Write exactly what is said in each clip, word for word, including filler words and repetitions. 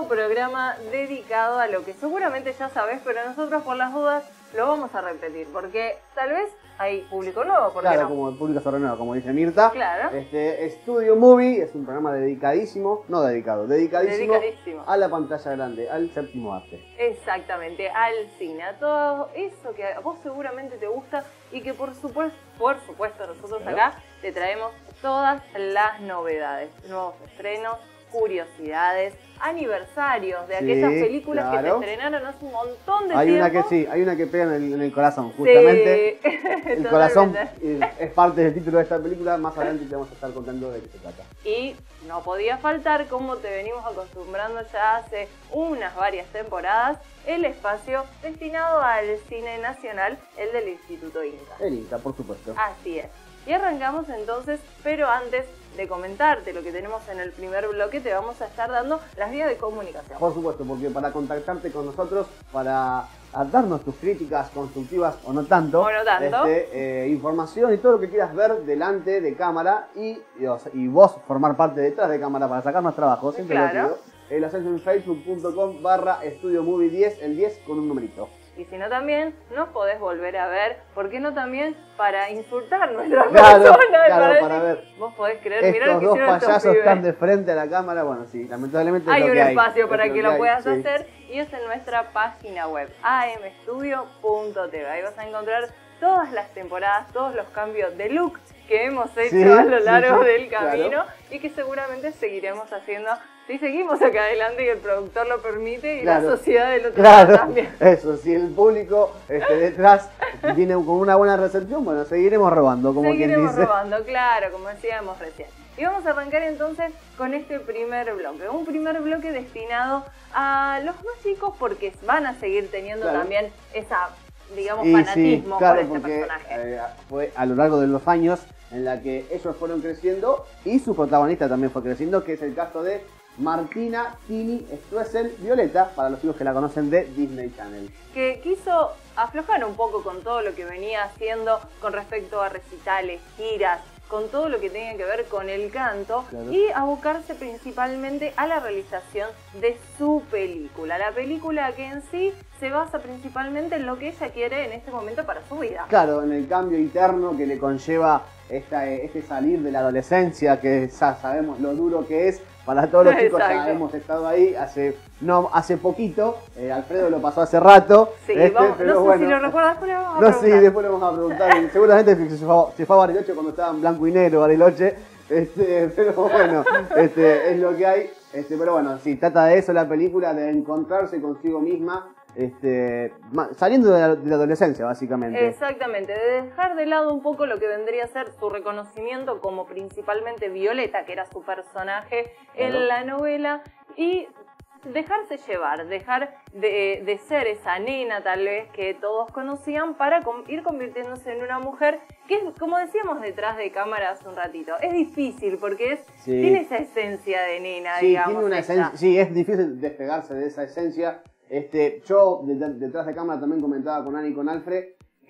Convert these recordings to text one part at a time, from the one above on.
nuevo programa dedicado a lo que seguramente ya sabés, pero nosotros por las dudas lo vamos a repetir, porque tal vez hay público nuevo, ¿por qué Claro, no? como el público se renueva, como dice Mirta. Claro. Este, Studio Movie es un programa dedicadísimo, no dedicado, dedicadísimo, Dedicadísimo. a la pantalla grande, al séptimo arte. Exactamente, al cine, a todo eso que a vos seguramente te gusta y que por supuesto, por supuesto nosotros Claro. acá te traemos todas las novedades, nuevos estrenos, curiosidades, aniversarios de Sí, aquellas películas que se claro. estrenaron hace un montón de Hay tiempo. una que sí, hay una que pega en el, en el corazón, justamente. Sí, El corazón totalmente. es, es parte del título de esta película, más adelante te vamos a estar contando de qué se trata. Y no podía faltar, como te venimos acostumbrando ya hace unas varias temporadas, el espacio destinado al cine nacional, el del Instituto Inca. El Inca, por supuesto. Así es. Y arrancamos entonces, pero antes de comentarte lo que tenemos en el primer bloque, te vamos a estar dando las vías de comunicación. Por supuesto, porque para contactarte con nosotros, para a darnos tus críticas constructivas o no tanto, O no tanto. Este, eh, información y todo lo que quieras ver delante de cámara y, y, o sea, y vos formar parte detrás de cámara para sacarnos trabajo, siempre Claro. lo pido. Eh, lo haces en facebook punto com barra estudio movie diez, el diez con un numerito. Y si no también, nos podés volver a ver, ¿por qué no también para insultar nuestra Claro, persona? claro, para ver. Vos podés creer, mirá lo Estos que dos hicieron estos payasos pibes. están de frente a la cámara, bueno, sí, lamentablemente es Hay lo un que hay. espacio para Es que lo hay, puedas sí. hacer y es en nuestra página web, a m studio punto t v. Ahí vas a encontrar todas las temporadas, todos los cambios de look que hemos hecho Sí, a lo sí, largo sí, del camino, claro. y que seguramente seguiremos haciendo si seguimos acá adelante y el productor lo permite y Claro. la sociedad del otro lado Claro, también. eso, si el público este, detrás viene con una buena recepción, bueno, seguiremos robando, como quien Seguiremos dice. robando, claro, como decíamos recién. Y vamos a arrancar entonces con este primer bloque. Un primer bloque destinado a los más chicos porque van a seguir teniendo Claro. también esa, digamos, Y fanatismo sí, claro, por este porque personaje. eh, fue a lo largo de los años en la que ellos fueron creciendo y su protagonista también fue creciendo, que es el caso de Martina Tini Stoessel Violeta, para los chicos que la conocen de Disney Channel. Que quiso aflojar un poco con todo lo que venía haciendo con respecto a recitales, giras, con todo lo que tenía que ver con el canto, Claro. y abocarse principalmente a la realización de su película. La película que en sí se basa principalmente en lo que ella quiere en este momento para su vida. Claro, en el cambio interno que le conlleva esta, este salir de la adolescencia, que ya sabemos lo duro que es para todos los chicos. Ya Exacto. hemos estado ahí hace no hace poquito, eh, Alfredo lo pasó hace rato. Sí, este, vamos, pero no sé bueno. si lo recuerdas, pero vamos a No, sí, preguntar. después le vamos a preguntar. y seguramente se fue, a- se fue a Bariloche cuando estaba en blanco y negro Bariloche. Este, pero bueno, este, es lo que hay. Este, pero bueno, sí, trata de eso la película, de encontrarse consigo misma, este, ma- saliendo de la, de la adolescencia, básicamente. Exactamente, de dejar de lado un poco lo que vendría a ser su reconocimiento como principalmente Violeta, que era su personaje Claro. en la novela, y dejarse llevar, dejar de, de ser esa nena tal vez que todos conocían para com- ir convirtiéndose en una mujer que es, como decíamos detrás de cámara hace un ratito, es difícil porque es, Sí. tiene esa esencia de nena, Sí, digamos. tiene una ella. esencia, sí, es difícil despegarse de esa esencia. Este, yo de- detrás de cámara también comentaba con Ani y con Alfred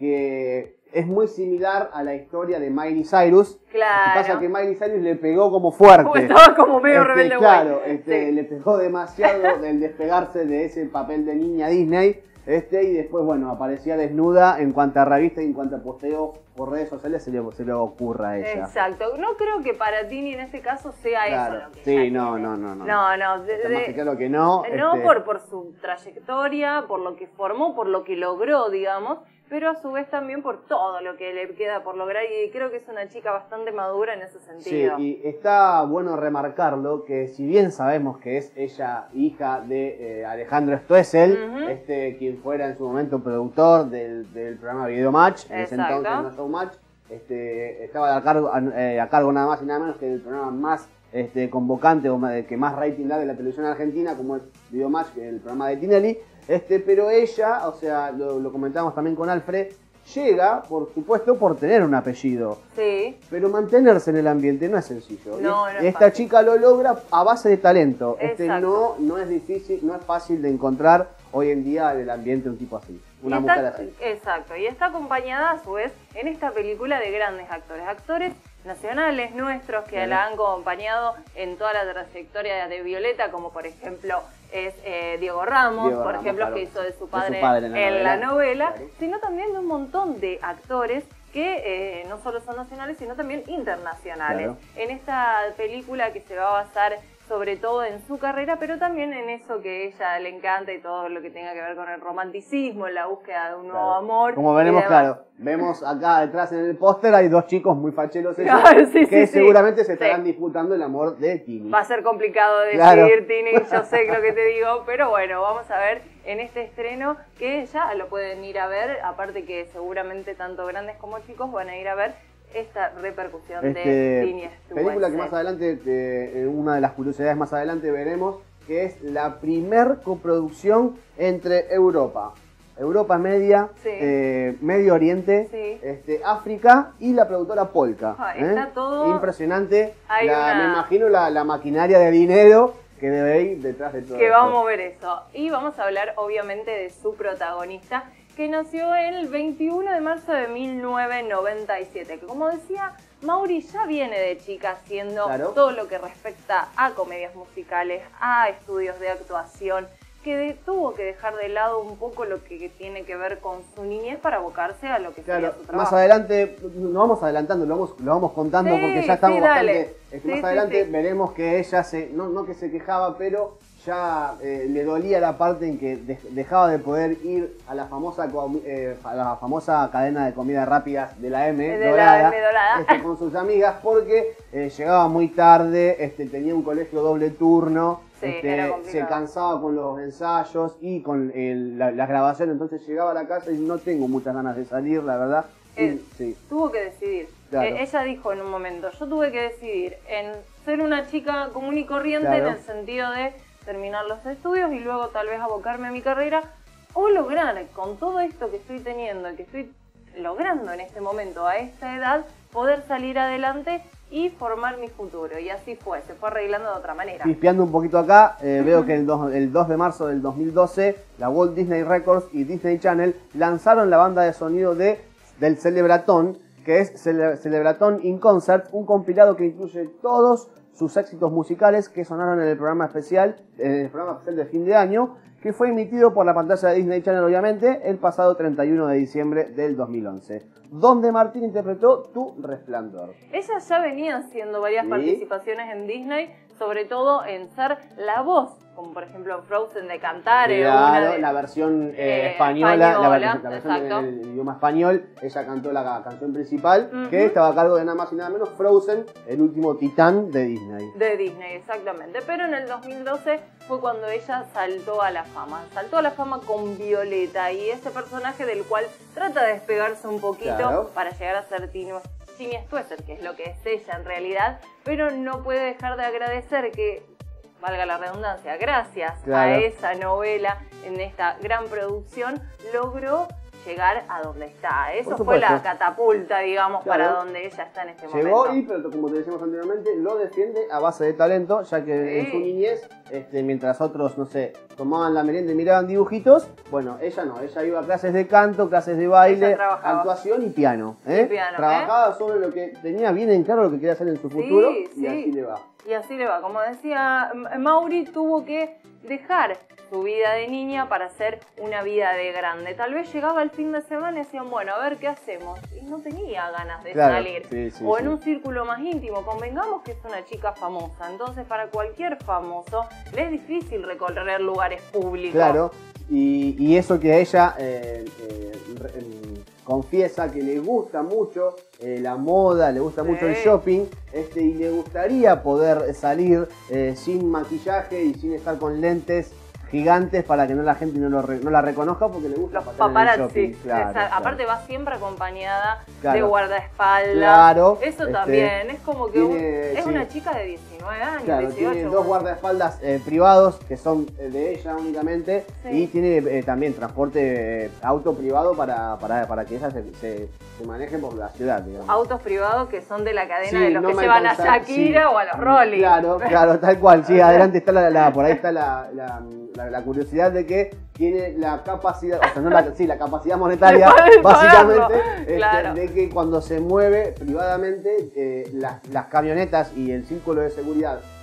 que es muy similar a la historia de Miley Cyrus. Claro. Lo que pasa es que Miley Cyrus le pegó como fuerte. Como estaba como medio Este, rebelde claro, guay. este, Sí. le pegó demasiado del despegarse de ese papel de niña Disney. Este, y después, bueno, aparecía desnuda en cuanto a revista y en cuanto a posteo por redes sociales se le, se le ocurra a ella. Exacto, no creo que para Tini en este caso sea Claro. eso lo que Sí, ella no, quiere. no, no, no. No, no, de- Está más de- que claro que no. no este, por, por su trayectoria, por lo que formó, por lo que logró, digamos, pero a su vez también por todo lo que le queda por lograr, y creo que es una chica bastante madura en ese Sí, sentido. y está bueno remarcarlo que si bien sabemos que es ella hija de eh, Alejandro Stoessel, Ujú. este, quien fuera en su momento productor del, del programa Video Match, en ese Exacto. entonces no Show Match, este, estaba a cargo, eh, a cargo nada más y nada menos que del programa más este, convocante o ma- que más rating da de la televisión argentina, como es Video Match, que es el programa de Tinelli. Este, pero ella, o sea, lo, lo comentamos también con Alfred, llega, por supuesto, por tener un apellido. Sí, Pero mantenerse en el ambiente no es sencillo. No, Y no es esta fácil. chica lo logra a base de talento. Este Exacto. no, no es difícil, no es fácil de encontrar hoy en día en el ambiente un tipo así. Una Y mujer está- así. Exacto, y está acompañada a su vez en esta película de grandes actores, actores nacionales nuestros que Claro. la han acompañado en toda la trayectoria de Violeta, como por ejemplo es eh, Diego Ramos, Diego por Ramos, ejemplo, claro. que hizo de su De padre, su padre en la en novela, la novela, claro. sino también de un montón de actores que eh, no solo son nacionales, sino también internacionales. Claro. En esta película que se va a basar sobre todo en su carrera, pero también en eso que a ella le encanta y todo lo que tenga que ver con el romanticismo, en la búsqueda de un nuevo Claro. amor. Como veremos, claro, vemos acá detrás en el póster hay dos chicos muy facheros ellos, Claro, sí, que sí, seguramente sí. se estarán Sí. disputando el amor de Tini. Va a ser complicado decidir, Claro. Tini, yo sé lo que te digo, pero bueno, vamos a ver en este estreno que ya lo pueden ir a ver, aparte que seguramente tanto grandes como chicos van a ir a ver esta repercusión Este, de Tini Stuessel. Película que más adelante, eh, una de las curiosidades más adelante veremos, que es la primer coproducción entre Europa, Europa Media, Sí. eh, Medio Oriente, Sí. este, África y la productora Polka. Ah, ¿eh? está todo- Impresionante. Hay La- una- Me imagino la, la maquinaria de dinero que debe ir detrás de todo Que esto. vamos a ver eso. Y vamos a hablar obviamente de su protagonista, que nació el veintiuno de marzo de mil novecientos noventa y siete. Que como decía, Mauri ya viene de chica haciendo Claro. todo lo que respecta a comedias musicales, a estudios de actuación, que de- tuvo que dejar de lado un poco lo que tiene que ver con su niñez para abocarse a lo que Claro, sería su trabajo. más adelante, lo vamos adelantando, lo vamos, lo vamos contando Sí, porque ya estamos sí, dale. bastante. Este, Sí, más sí, adelante sí. veremos que ella se, no, no que se quejaba, pero ya eh, le dolía la parte en que de- dejaba de poder ir a la famosa co- eh, a la famosa cadena de comida rápida de la M De la dorada, M dorada. este, con sus amigas porque eh, llegaba muy tarde, este, tenía un colegio doble turno. Sí, este, era se complicado. cansaba con los ensayos y con el- la, las grabaciones, entonces llegaba a la casa y no tengo muchas ganas de salir, la verdad. Y- Eh, sí. Tuvo que decidir. Claro. Eh, ella dijo en un momento, yo tuve que decidir en ser una chica común y corriente Claro. en el sentido de terminar los estudios y luego tal vez abocarme a mi carrera o lograr con todo esto que estoy teniendo y que estoy logrando en este momento a esta edad, poder salir adelante y formar mi futuro. Y así fue, se fue arreglando de otra manera. Pispeando un poquito acá, eh, veo que el dos, el dos de marzo del dos mil doce, la Walt Disney Records y Disney Channel lanzaron la banda de sonido de, del Celebratón, que es Cele- Celebratón in Concert, un compilado que incluye todos sus éxitos musicales que sonaron en el programa especial, en el programa especial de fin de año, que fue emitido por la pantalla de Disney Channel, obviamente, el pasado treinta y uno de diciembre del dos mil once, donde Martín interpretó Tu Resplandor. Ella ya venía haciendo varias Sí. participaciones en Disney, sobre todo en ser la voz, como por ejemplo en Frozen de cantar. eh, Claro, una de- la versión eh, eh, española, la, española, ver- la versión exacto. en el idioma español, ella cantó la ca- canción principal, Ujú. que estaba a cargo de nada más y nada menos Frozen, el último titán de Disney. De Disney, exactamente. Pero en el dos mil doce fue cuando ella saltó a la fama. Saltó a la fama con Violeta y ese personaje del cual trata de despegarse un poquito Claro. para llegar a ser Tino. Tini Stuessel, que es lo que es ella en realidad, pero no puede dejar de agradecer que, valga la redundancia, gracias Claro. a esa novela, en esta gran producción, logró llegar a donde está. Eso Por fue la supuesto. catapulta, digamos, Claro. para donde ella está en este Llegó momento. y, pero como te decíamos anteriormente, lo defiende a base de talento, ya que Sí. en su niñez, este, mientras otros, no sé, tomaban la merienda y miraban dibujitos, bueno, ella no, ella iba a clases de canto, clases de baile, Ella trabajaba. actuación y piano. ¿eh? Y piano, Trabajaba sobre lo que tenía bien en claro lo que quería hacer en su Sí, futuro y sí. así le va. Y así le va. Como decía M- Mauri, tuvo que dejar su vida de niña para hacer una vida de grande. Tal vez llegaba el fin de semana y decían, bueno, a ver qué hacemos. Y no tenía ganas de Claro, salir. sí, sí, o en sí. un círculo más íntimo. Convengamos que es una chica famosa. Entonces, para cualquier famoso, le es difícil recorrer lugares públicos. Claro, y, y eso que a ella eh, eh, re- em, confiesa que le gusta mucho eh, la moda, le gusta Sí. mucho el shopping, este, y le gustaría poder salir eh, sin maquillaje y sin estar con lentes gigantes para que no la gente no, lo re- no la reconozca porque le gusta Los pasar en el paparazzi. shopping. Claro, Esa- claro. Aparte va siempre acompañada Claro. de guardaespaldas. Claro, Eso este, también. Es como que un- tiene- es sí. una chica de diecinueve años, Claro, dieciocho. tiene dos guardaespaldas eh, privados que son eh, de ella únicamente Sí. y tiene eh, también transporte eh, auto privado para, para, para que ella se, se, se maneje por la ciudad, digamos. Autos privados que son de la cadena Sí, de los no que me llevan alcanza- a Shakira sí. o a los Rolling. Claro, claro, tal cual. Sí, adelante está la, la- por ahí está la, la, la- la curiosidad de que tiene la capacidad, o sea, no la, sí, la capacidad monetaria, De poder básicamente, pagarlo, este, claro. de que cuando se mueve privadamente, eh, las, las camionetas y el círculo de seguridad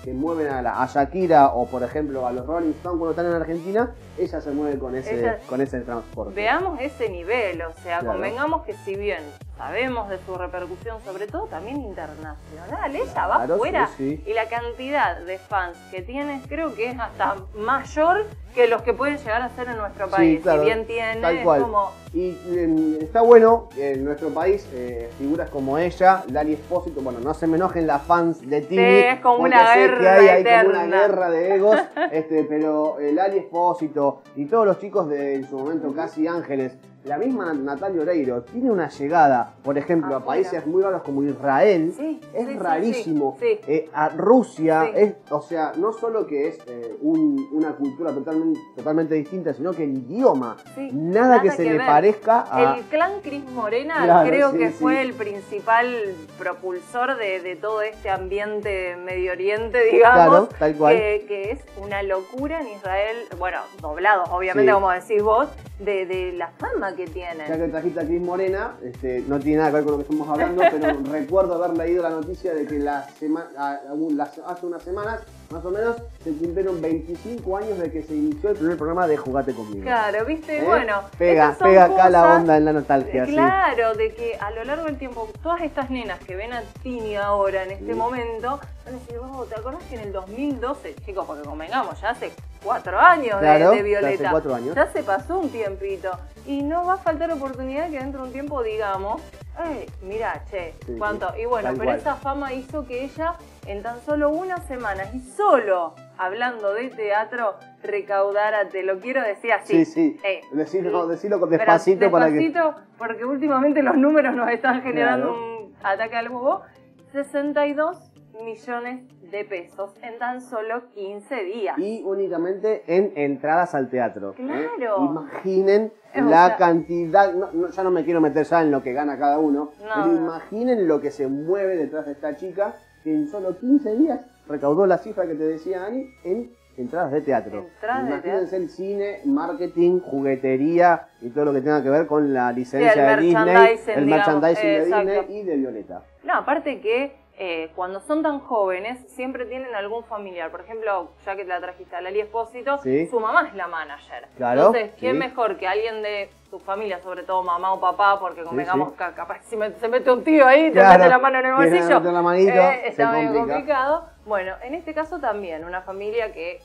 que mueven a, la, a Shakira o por ejemplo a los Rolling Stones cuando están en Argentina, ella se mueve con ese, ella, con ese transporte. Veamos ese nivel, o sea, claro. Convengamos que si bien sabemos de su repercusión, sobre todo también internacional, ella claro, va afuera sí, sí. Y la cantidad de fans que tiene creo que es hasta mayor que los que pueden llegar a ser en nuestro país. Sí, claro, si bien tiene, tal cual. Es como... Y eh, está bueno que en nuestro país eh, figuras como ella, Lali Espósito, bueno, no se me enojen las fans de Tini. Sí, es como una guerra que hay, hay como una guerra de egos, este, pero eh, Lali Espósito y todos los chicos de en su momento Casi Ángeles, la misma Natalia Oreiro tiene una llegada, por ejemplo, ah, a países muy raros como Israel, sí, es sí, rarísimo, sí, sí. Eh, a Rusia, sí. es, o sea, no solo que es eh, un, una cultura totalmente, totalmente distinta, sino que el idioma, sí, nada, nada que se que le ver. parezca a... El clan Cris Morena claro, creo sí, que sí. fue el principal propulsor de, de todo este ambiente Medio Oriente, digamos, claro, tal cual. Que, que es una locura en Israel, bueno, doblados obviamente, sí. como decís vos, de, de la fama que tienen. Ya que trajiste a Cris Morena, este, no tiene nada que ver con lo que estamos hablando, pero recuerdo haber leído la noticia de que la sema, a, a, hace unas semanas, más o menos, se cumplieron veinticinco años de que se inició el primer programa de Jugate Conmigo. Claro, viste, ¿Eh? bueno. Pega, pega acá la onda en la nostalgia. Claro, sí. de que a lo largo del tiempo, todas estas nenas que ven a Tini ahora, en este sí. momento, van a decir, oh, ¿te acordás que en el dos mil doce, chicos, porque convengamos, ya hace cuatro años claro, de, de Violeta, hace cuatro años. Ya se pasó un tiempito, y no va a faltar oportunidad que dentro de un tiempo digamos, hey, mirá, che, sí, cuánto, sí. y bueno, Tal pero cual. Esa fama hizo que ella, en tan solo unas semanas, y solo hablando de teatro, recaudara, te lo quiero decir así. Sí, sí, eh, decilo, decilo despacito, despacito para que... porque últimamente los números nos están generando claro. un ataque al bobo, sesenta y dos millones de pesos en tan solo quince días. Y únicamente en entradas al teatro. Claro. ¿eh? Imaginen es la sea... cantidad, no, no, ya no me quiero meter ya en lo que gana cada uno, no, pero no. imaginen lo que se mueve detrás de esta chica, que en solo quince días recaudó la cifra que te decía Ani en entradas de teatro. Entradas Imagínense de teatro. El cine, marketing, juguetería y todo lo que tenga que ver con la licencia sí, el de Disney, el merchandising eh, de Disney y de Violeta. No, aparte que eh, cuando son tan jóvenes siempre tienen algún familiar. Por ejemplo, ya que te la trajiste a Lali Espósito, sí. su mamá es la manager. Claro, entonces, ¿quién sí. mejor que alguien de su familia, sobre todo mamá o papá? Porque convengamos sí, sí. que capaz si me, se mete un tío ahí, te claro, mete la mano en el bolsillo, la manito, eh, está medio complica. complicado. Bueno, en este caso también, una familia que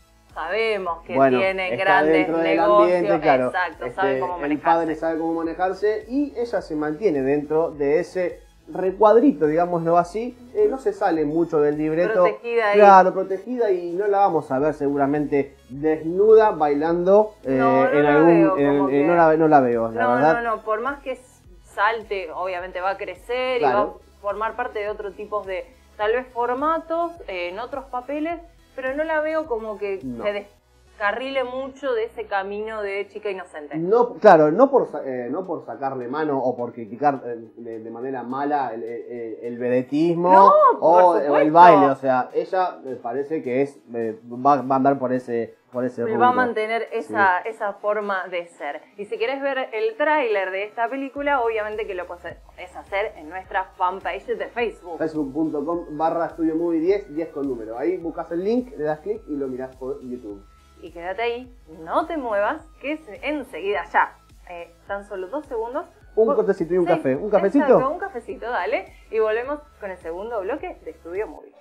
sabemos que bueno, tiene está grandes dentro del negocios, ambiente, claro. exacto, este, sabe cómo manejarse. El padre sabe cómo manejarse y ella se mantiene dentro de ese recuadrito, digámoslo así, eh, no se sale mucho del libreto. Protegida ahí. Claro, protegida y no la vamos a ver seguramente desnuda bailando eh, no, no en la algún... Veo, en, que... no, la, no la veo, la no, verdad. No, no, por más que salte, obviamente va a crecer claro. y va a formar parte de otro tipo de, tal vez, formatos, eh, en otros papeles, pero no la veo como que no. se descarrile mucho de ese camino de chica inocente. No, claro, no por, eh, no por sacarle mano o por criticar eh, de, de manera mala el, el, el vedetismo no, o, o el baile, o sea, ella me parece que es eh, va, va a andar por ese por ese rumbo. Va a mantener esa, sí. esa forma de ser. Y si querés ver el tráiler de esta película, obviamente que lo puedes hacer en nuestra fanpage de Facebook. facebook punto com barra Estudio Movie diez, diez con número. Ahí buscas el link, le das clic y lo mirás por YouTube. Y quédate ahí, no te muevas, que es enseguida ya, eh, tan solo dos segundos. Un por... cortecito y un sí, café. ¿Un cafecito? Exacto, un cafecito, dale. Y volvemos con el segundo bloque de Estudio Movie.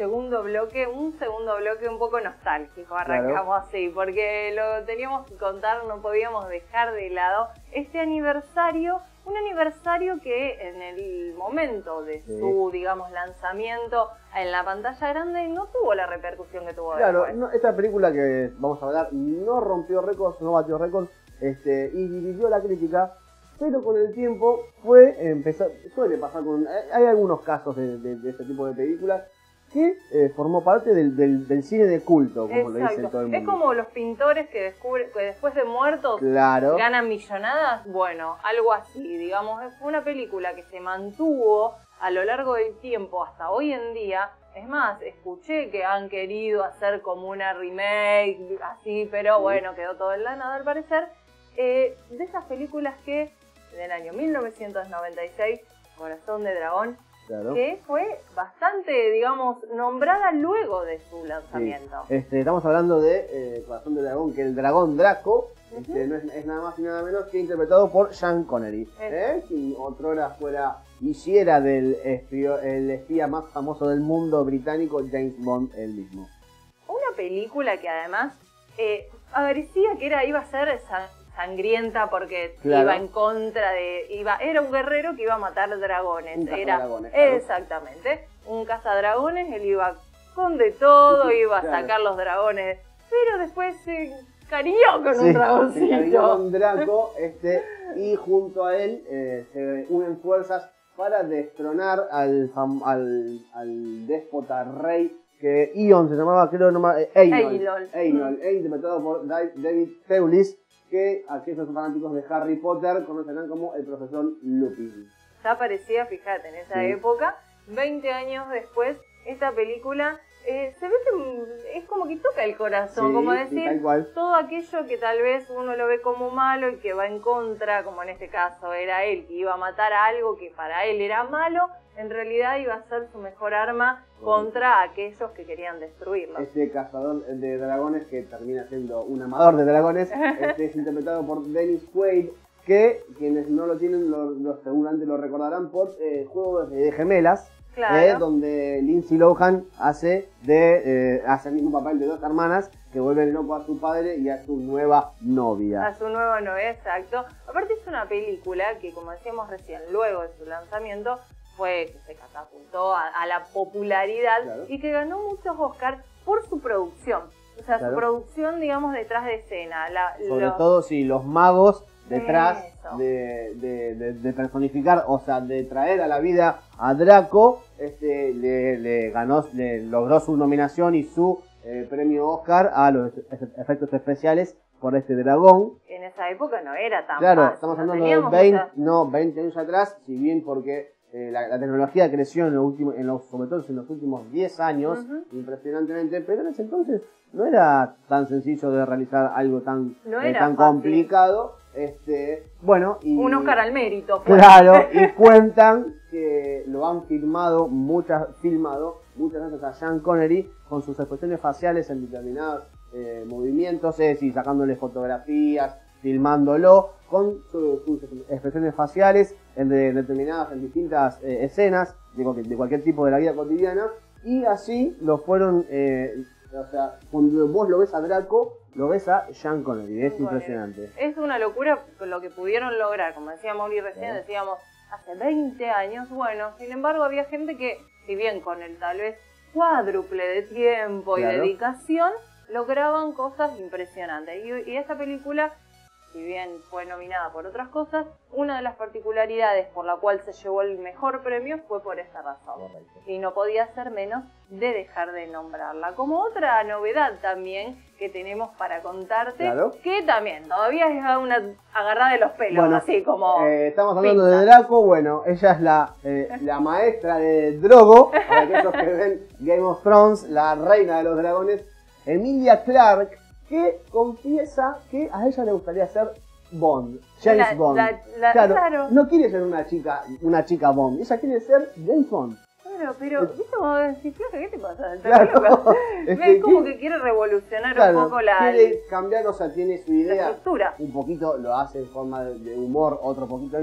segundo bloque, un segundo bloque un poco nostálgico, arrancamos claro. así, porque lo teníamos que contar, no podíamos dejar de lado este aniversario, un aniversario que en el momento de sí. su, digamos, lanzamiento en la pantalla grande no tuvo la repercusión que tuvo claro, después. No, esta película que vamos a hablar no rompió récords, no batió récords, este, y dividió la crítica, pero con el tiempo fue empezar, suele pasar con, hay algunos casos de, de, de este tipo de películas que eh, formó parte del, del, del cine de culto, como Exacto. lo dice todo el mundo. Es como los pintores que, descubre, que después de muertos claro. ganan millonadas, bueno, algo así, digamos, fue una película que se mantuvo a lo largo del tiempo hasta hoy en día. Es más, escuché que han querido hacer como una remake, así, pero sí. bueno, quedó todo en la nada al parecer, eh, de esas películas que del año mil novecientos noventa y seis, Corazón de Dragón, claro. que fue bastante, digamos, nombrada luego de su lanzamiento. Sí. Este, estamos hablando de eh, Corazón de Dragón, que el dragón Draco uh-huh. este, no es, es nada más y nada menos que interpretado por Sean Connery, ¿eh? Quien otrora fuera, hiciera del espío, el espía más famoso del mundo británico, James Bond, él mismo. Una película que además eh, parecía que era, iba a ser esa sangrienta porque claro. iba en contra de, iba, era un guerrero que iba a matar dragones, un era dragones, claro. exactamente, un cazadragones, él iba con de todo, sí, iba a claro. sacar los dragones, pero después se cariñó con sí, un dragoncito. Se cariñó con Draco, este, y junto a él eh, se unen fuerzas para destronar al, al, al déspota rey que Ion se llamaba, creo, no, eh, Eynol, Eynol, mm. interpretado por David Thewlis, que aquellos fanáticos de Harry Potter conocerán como el profesor Lupin. Ya aparecía, fíjate, en esa sí. época, veinte años después, esta película eh, se ve que es como que toca el corazón, sí, como decir, sí, todo aquello que tal vez uno lo ve como malo y que va en contra, como en este caso era él, que iba a matar a algo que para él era malo, en realidad iba a ser su mejor arma contra aquellos que querían destruirlo. Este cazador de dragones, que termina siendo un amador de dragones, este es interpretado por Dennis Quaid, que quienes no lo tienen, lo, lo, seguramente lo recordarán por eh, Juego de, de Gemelas, claro. eh, donde Lindsay Lohan hace, de, eh, hace el mismo papel de dos hermanas que vuelven loco a su padre y a su nueva novia. A su nueva novia, exacto. Aparte es una película que, como decíamos recién, luego de su lanzamiento, fue que se catapultó a, a la popularidad claro. y que ganó muchos Oscars por su producción. O sea, claro. su producción, digamos, detrás de escena. La, Sobre los... todo, sí, los magos detrás de, de, de, de personificar, o sea, de traer a la vida a Draco, este, le, le ganó, le logró su nominación y su eh, premio Oscar a los efectos especiales por este dragón. En esa época no era tan Claro, fácil, estamos no hablando de veinte, muchas... no, veinte años atrás, si bien porque eh, la, la tecnología creció en los últimos, en los, sobre todo en los últimos diez años, uh-huh. impresionantemente, pero en ese entonces no era tan sencillo de realizar algo tan, no eh, tan complicado. Este, bueno, y, un Oscar al mérito. Pues. Claro, y cuentan que lo han filmado, muchas, filmado muchas veces a Sean Connery con sus expresiones faciales en determinados eh, movimientos, es decir, sacándole fotografías, filmándolo con su, sus expresiones faciales en de, determinadas, en distintas eh, escenas de, de cualquier tipo de la vida cotidiana, y así lo fueron, eh, o sea, cuando vos lo ves a Draco, lo ves a Sean Connery, es bueno, impresionante. Es una locura lo que pudieron lograr, como decía Mauri recién, ¿eh? Decíamos, hace veinte años, bueno, sin embargo había gente que, si bien con el tal vez cuádruple de tiempo y claro. dedicación, lograban cosas impresionantes. Y, y esta película, si bien fue nominada por otras cosas, una de las particularidades por la cual se llevó el mejor premio fue por esta razón. Correcto. Y no podía ser menos de dejar de nombrarla. Como otra novedad también que tenemos para contarte, claro. que también todavía es una agarrada de los pelos, bueno, así como... Eh, estamos hablando pinta. de Draco, bueno, ella es la, eh, la maestra de Drogo, para aquellos que ven Game of Thrones, la reina de los dragones, Emilia Clarke, que confiesa que a ella le gustaría ser Bond, James la, Bond. La, la, claro, claro, no quiere ser una chica, una chica Bond, ella quiere ser James Bond. Claro, pero, ¿viste cómo decís, flaca, qué te pasa? Claro, es que, como que quiere revolucionar claro, un poco la... Quiere cambiar, o sea, tiene su idea, estructura. Un poquito lo hace en forma de, de humor, otro poquito no.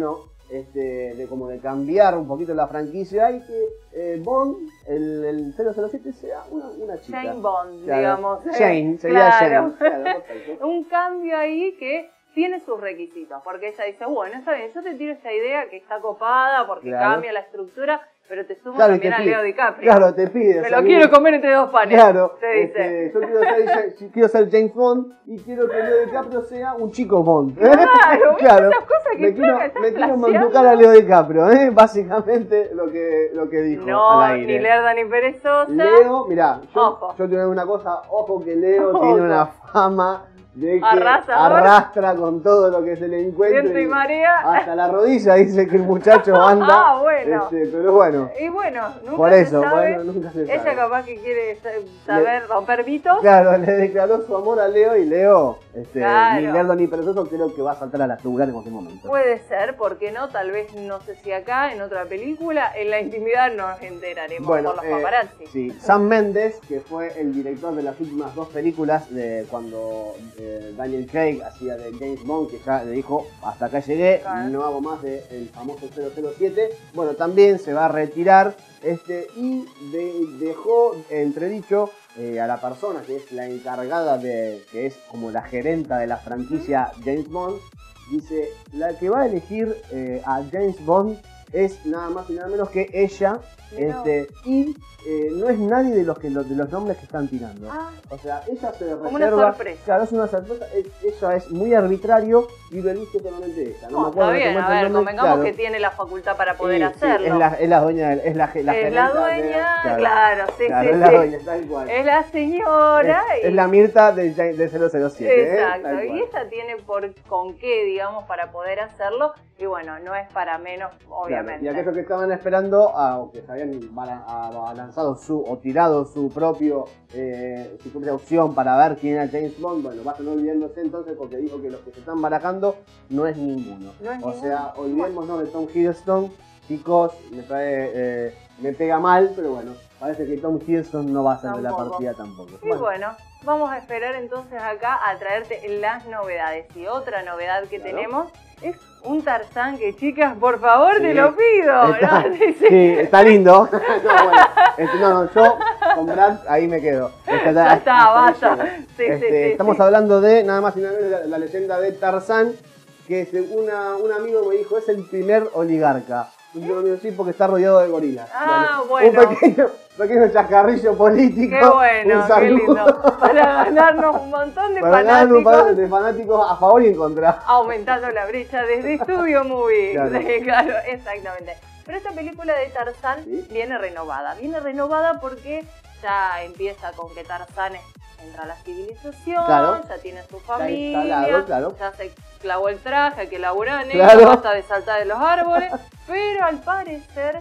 este, de como de cambiar un poquito la franquicia y que eh, Bond, el, el cero cero siete, sea una, una chica. Jane Bond, claro. digamos. Jane, sería claro. Jane. Claro, perfecto. Un cambio ahí que tiene sus requisitos, porque ella dice, bueno, está bien, yo te tiro esta idea que está copada porque Claro. cambia la estructura, pero te sumo Claro, y también te a pide- Leo DiCaprio. Claro, te pides. Me lo a mí- quiero comer entre dos panes. Claro, te dice. este, yo quiero ser, yo quiero ser James Bond y quiero que Leo DiCaprio sea un chico Bond. Claro, ¿ves esas cosas que me quiero, Flaca está me quiero flasheando? manducar a Leo DiCaprio, ¿eh? Básicamente lo que, lo que dijo No, al aire. ni lerda ni perezosa. Leo, mirá, yo, Ojo. yo te digo una cosa, ojo que Leo Ojo. tiene una fama de que Arrasador. arrastra con todo lo que se le encuentra. Viento y marea. Hasta la rodilla dice que el muchacho anda. Ah, bueno. este, pero bueno, Y bueno, nunca por se eso, sabe. bueno, nunca se Ella sabe. capaz que quiere sa- saber romper mitos. Claro, le declaró su amor a Leo y Leo, este, Claro. ni lerdo ni perezoso, creo que va a saltar a la yugular en cualquier momento. Puede ser, ¿por qué no? Tal vez, no sé si acá, en otra película, en la intimidad nos enteraremos Bueno, por los eh, paparazzi. sí, Sam Mendes, que fue el director de las últimas dos películas de cuando eh, Daniel Craig hacía de James Bond, que ya le dijo, hasta acá llegué, Claro. no hago más de el famoso cero cero siete, bueno, también se va a retirar este y de- dejó entredicho eh, a la persona que es la encargada de, que es como la gerenta de la franquicia James Bond, dice, la que va a elegir eh, a James Bond es nada más y nada menos que ella, Mirá. este, y eh, no es nadie de los que de los nombres que están tirando. Ah, O sea, ella se reserva. Como una sorpresa. Claro, es una sorpresa. es- ella es muy arbitrario y lo elige solamente ella. No, no, me acuerdo está de bien, cómo a es el ver, nombre, convengamos claro. que tiene la facultad para poder Sí, sí, hacerlo. es, la, es la dueña, del- es la, ge- la Es gerenta la de- dueña, claro, sí, claro, sí, es la sí. dueña, tal cual. Es la señora Es, y... es la Mirta de, Ja- de cero cero siete. ¿eh? Exacto, Tal y cual. ella tiene por con qué, digamos, para poder hacerlo, y bueno, no es para menos, obviamente. Claro, y aquellos que estaban esperando, a, o que se habían bala- a- a lanzado su, o tirado su propio eh, su propia opción para ver quién era James Bond, bueno, vayan olvidándose entonces porque dijo que los que se están barajando no es ninguno. No es o ninguno. sea, olvidémonos de Tom Hiddleston, chicos, me, trae, eh, me pega mal, pero bueno, parece que Tom Hiddleston no va a ser de la Tampoco. partida tampoco. Y bueno, vamos a esperar entonces acá a traerte las novedades. Y otra novedad que Claro. tenemos es un Tarzán que, chicas, por favor, Sí, te lo pido. Está, ¿no? Sí, sí, está lindo. no, bueno, este, no, no, yo con Brad ahí me quedo. Este, Ya está, hasta ahí basta. llego. Sí, Este, sí, sí, estamos sí. hablando de nada más y nada menos de la, la leyenda de Tarzán, que según una- un amigo me dijo es el primer oligarca. Y yo digo, sí, porque está rodeado de gorilas. Ah, bueno. Un pequeño, pequeño chascarrillo político. Qué bueno, un qué saludo lindo. Para ganarnos un montón de para ganar un par fanáticos. de fanáticos a favor y en contra. Aumentando la brecha desde Studio Movie. Claro. Sí, claro, exactamente. Pero esta película de Tarzán Sí. viene renovada. Viene renovada porque ya empieza con que Tarzán es- entra a la civilización, Claro. ya tiene su instalado, familia, claro. ya se clavó el traje, hay que laburar en Claro. ello, basta de saltar de los árboles. Pero al parecer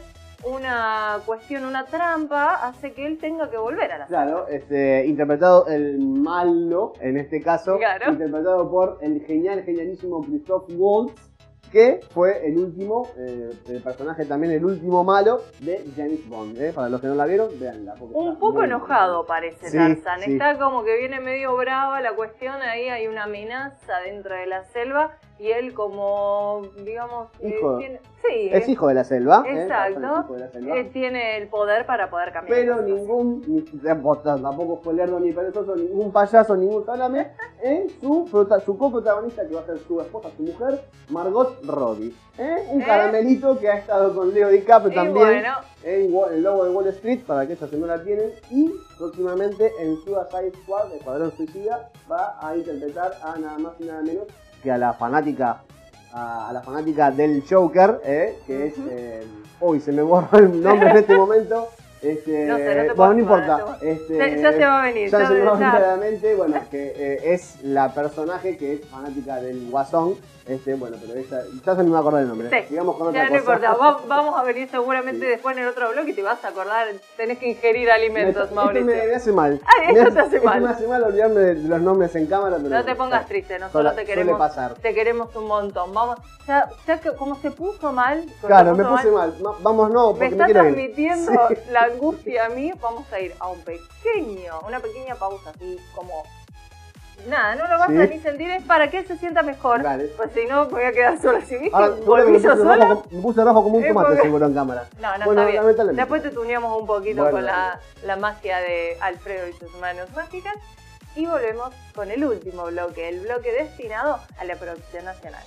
una cuestión, una trampa, hace que él tenga que volver a la Claro, este, interpretado el malo, en este caso, Claro. interpretado por el genial, genialísimo Christoph Waltz, que fue el último, eh, el personaje también, el último malo de James Bond. ¿eh? Para los que no la vieron, véanla. porque Un está poco muy enojado parece Sí, Tarzán, sí. está como que viene medio brava la cuestión, ahí hay una amenaza dentro de la selva y él como, digamos, eh, Hijo. tiene, sí, Es hijo de la selva. ¿eh? exacto, Tarzán es hijo de la selva. eh, tiene el poder para poder cambiar. Pero las cosas. ningún, ni- tampoco fue lerdo ni perezoso, ningún payaso, ningún salame, ¿eh? su, prota- su coprotagonista, que va a ser su esposa, su mujer, Margot Robbie. ¿eh? Un ¿Eh? caramelito que ha estado con Leo DiCaprio Y también bueno, en Wa- El Lobo de Wall Street, para aquellos que no la tienen, y próximamente en Suicide Squad, Escuadrón Suicida, va a interpretar a nada más y nada menos que a la fanática a, a la fanática del Joker, ¿eh? que es... Ujú. eh, uy, se me borró el nombre en este momento. Este, No sé, no te bueno, puedo no acordar, importa. te- Este, ya- ya se va a venir, Ya ya- se me va a venir ya. a la mente. Bueno, que eh, es la personaje que es fanática del Guasón. Este, bueno, pero ella, ya se me va a acordar el nombre. Sí, Digamos con otra ya no cosa. importa, va- vamos a venir seguramente Sí. después en el otro blog y te vas a acordar, tenés que ingerir alimentos, Me- Mauricio. esto me, me hace mal. Ay, Me esto te hace esto mal. me hace mal olvidarme de, de los nombres en cámara. Pero No te pongas sí. triste, nosotros Suele- te queremos, suele pasar. te queremos un montón. Vamos, ya, ya que como se puso mal, como Claro, se me puso puse mal. Ma- Vamos, no, porque me me, está quiero ir. transmitiendo Sí. la angustia a mí, vamos a ir a un pequeño, una pequeña pausa así como nada, no lo vas ¿Sí? a ni sentir, es para que él se sienta mejor. Dale. Pues si no, voy a quedar sola. Si viste, Ahora, volví me yo puse sola. rojo, me puse rojo como un Es tomate porque- seguro en cámara. No, no, Bueno, está bien. lamentablemente. Después te tuneamos un poquito Bueno, con la, dale. la magia de Alfredo y sus manos mágicas. Y volvemos con el último bloque, el bloque destinado a la producción nacional.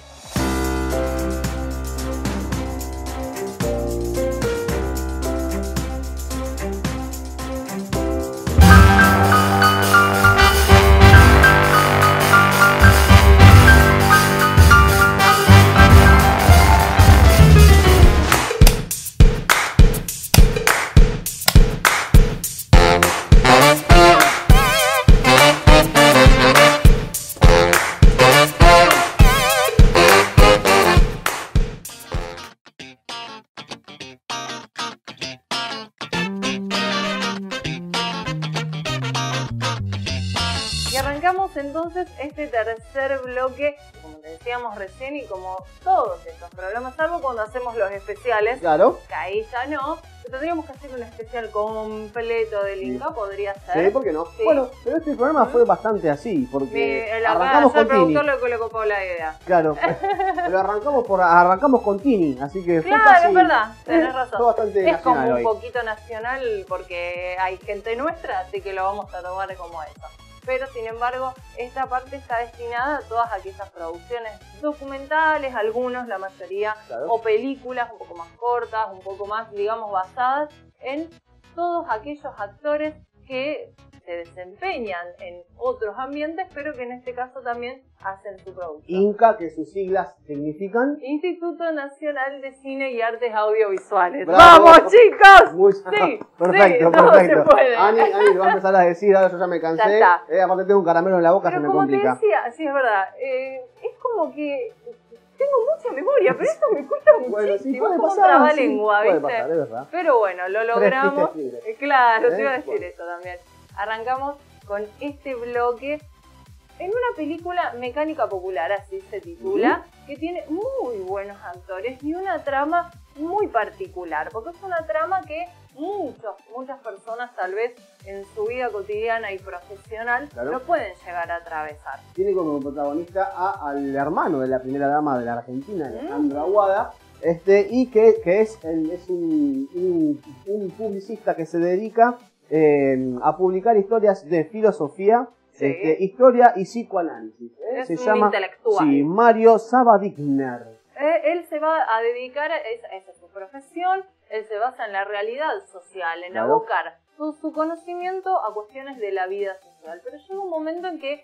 Y arrancamos entonces este tercer bloque, como te decíamos recién y como todos estos programas, salvo cuando hacemos los especiales, Claro. que ahí ya no, tendríamos que hacer un especial completo del Inca, podría ser. Sí, ¿por qué no? Sí. Bueno, pero este programa fue bastante así, porque Mi- el, arrancamos acá, con el Tini. productor le colocó la idea. Claro, pero arrancamos por arrancamos con Tini, así que fue Claro, casi, es verdad, tenés eh, razón. Fue bastante Es como nacional un hoy. poquito nacional porque hay gente nuestra, así que lo vamos a tomar como eso. Pero sin embargo, esta parte está destinada a todas aquellas producciones documentales, algunos, la mayoría, Claro. o películas un poco más cortas, un poco más, digamos, basadas en todos aquellos actores que se desempeñan en otros ambientes, pero que en este caso también hacen su producción. Inca, que sus siglas significan. Instituto Nacional de Cine y Artes Audiovisuales. ¡Bravo! ¡Vamos, chicos! Muy Sí, perfecto, sí, todo perfecto. se puede. Ani, Ani lo va a empezar a decir, ahora yo ya me cansé. Ya está. Eh, aparte tengo un caramelo en la boca, Pero se me como complica. te decía, sí, es verdad, eh, es como que tengo mucha memoria, pero esto me cuesta muchísimo. Bueno, sí, es puede como pasar. un trabalengua, sí, puede ¿viste? pasar, es verdad. Pero bueno, lo logramos. Tres pistas Eh, Claro, ¿Eh? te iba a decir Bueno. eso también. Arrancamos con este bloque en una película mecánica popular, así se titula, que tiene muy buenos actores y una trama muy particular, porque es una trama que muchos, muchas personas tal vez en su vida cotidiana y profesional Claro. no pueden llegar a atravesar. Tiene como protagonista a- al hermano de la primera dama de la Argentina, Mm. Alejandro Aguada, este, y que, que es, el- es un, un- un publicista que se dedica eh, a publicar historias de filosofía, Sí. este, historia y psicoanálisis. ¿eh? Es Se un llama intelectual. sí, Mario Sabadigner. Eh, él se va a dedicar, a esa, esa es su profesión, él se basa en la realidad social, en Claro. abocar su, su conocimiento a cuestiones de la vida social. Pero llega un momento en que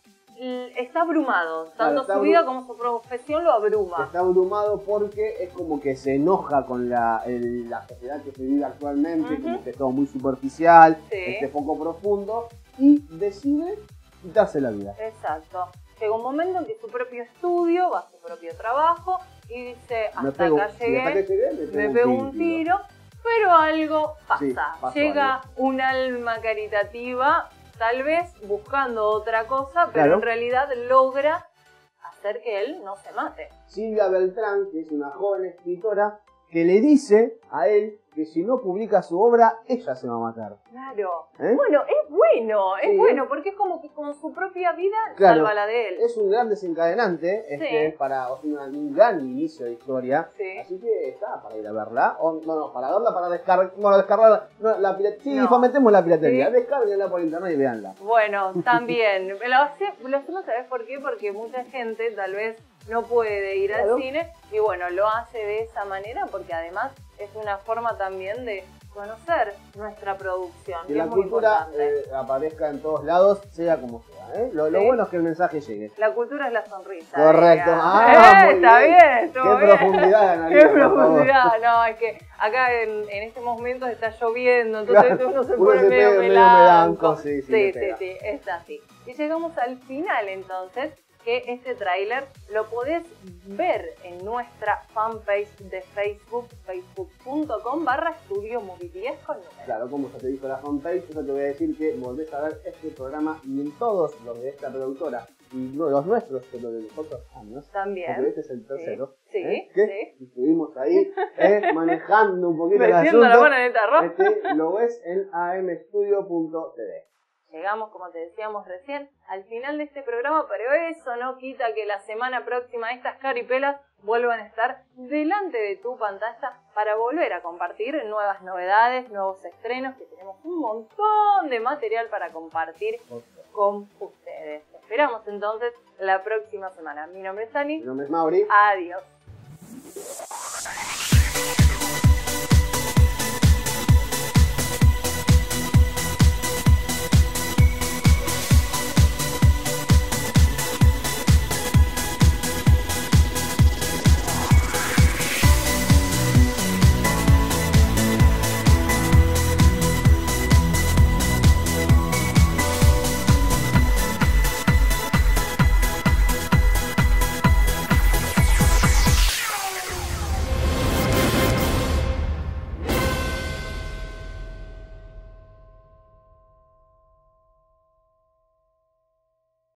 l- está abrumado, tanto está su abru- vida como su profesión lo abruma. Está abrumado porque es como que se enoja con la, el- la sociedad que se vive actualmente, Ujú. como que es todo muy superficial, Sí. este, poco profundo, y decide quitarse la vida. Exacto. Llega un momento en que su propio estudio va a su propio trabajo y dice, Me hasta pego- acá si llegué, hasta acá llegué, me pego un tiro, pero algo pasa. Sí, pasó Llega algo. un alma caritativa, tal vez buscando otra cosa, pero Claro. en realidad logra hacer que él no se mate. Silvia Beltrán, que es una joven escritora, que le dice a él que si no publica su obra, ella se va a matar. Claro. ¿Eh? Bueno, es bueno, es Sí. bueno, porque es como que con su propia vida Claro. salva la de él. Es un gran desencadenante, este, Sí. para o sea, una- un gran inicio de historia. Sí. Así que está para ir a verla. O, no, no, para verla, para descargar. Bueno, descargarla. No, la piratería. Sí, No. fomentemos la piratería. Sí. Descárguenla por internet y veanla. Bueno, también. Lo, hace- lo hacemos, ¿sabes por qué? Porque mucha gente tal vez no puede ir Claro. al cine y bueno, lo hace de esa manera porque además es una forma también de conocer nuestra producción. Que que la es muy cultura importante. eh, aparezca en todos lados, sea como sea. ¿eh? Lo, lo Sí. bueno es que el mensaje llegue. La cultura es la sonrisa. Correcto. diría. Ah, Eh, muy está bien. bien, estuvo Qué bien. profundidad, Analia, Qué por favor. profundidad. No, es que acá en, en este momento está lloviendo, entonces Claro, uno se uno pone se medio pone medio melanco. melanco, sí, sí, sí, le sí, pega. sí, es así. Y llegamos al final entonces, que este tráiler lo podés ver en nuestra fanpage de Facebook, facebook.com barra estudio movie diez con número. Claro, como ya te dijo la fanpage, yo te voy a decir que volvés a ver este programa y en todos los de esta productora y no, los nuestros, pero de los otros años. También. Porque este es el tercero. Sí, ¿eh? sí, que estuvimos ahí eh, manejando un poquito el Metiendo asunto. la mano en el tarro. Este, lo ves en a m studio punto t v. llegamos, como te decíamos recién, al final de este programa, pero eso no quita que la semana próxima estas caripelas vuelvan a estar delante de tu pantalla para volver a compartir nuevas novedades, nuevos estrenos, que tenemos un montón de material para compartir con ustedes. Esperamos entonces la próxima semana. Mi nombre es Ani. Mi nombre es Mauri. Adiós.